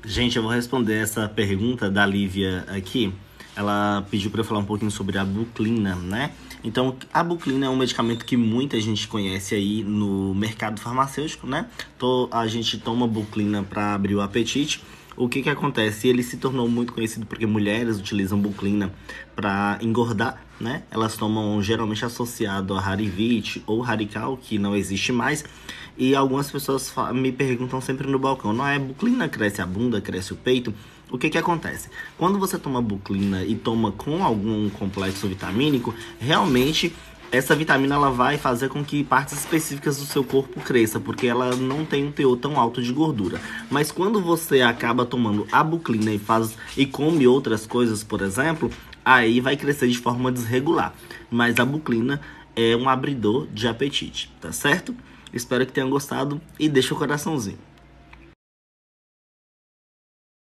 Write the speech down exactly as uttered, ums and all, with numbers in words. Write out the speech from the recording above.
Gente, eu vou responder essa pergunta da Lívia aqui. Ela pediu para eu falar um pouquinho sobre a Buclina, né? Então, a Buclina é um medicamento que muita gente conhece aí no mercado farmacêutico, né? Então, a gente toma Buclina para abrir o apetite. O que que acontece? Ele se tornou muito conhecido porque mulheres utilizam Buclina para engordar, né? Elas tomam geralmente associado a Harivit ou Harical, que não existe mais. E algumas pessoas me perguntam sempre no balcão, não é Buclina cresce a bunda, cresce o peito? O que que acontece? Quando você toma Buclina e toma com algum complexo vitamínico, realmente essa vitamina ela vai fazer com que partes específicas do seu corpo cresça, porque ela não tem um teor tão alto de gordura. Mas quando você acaba tomando a Buclina e faz e come outras coisas, por exemplo, aí vai crescer de forma desregular. Mas a Buclina é um abridor de apetite, tá certo? Espero que tenham gostado e deixa o coraçãozinho.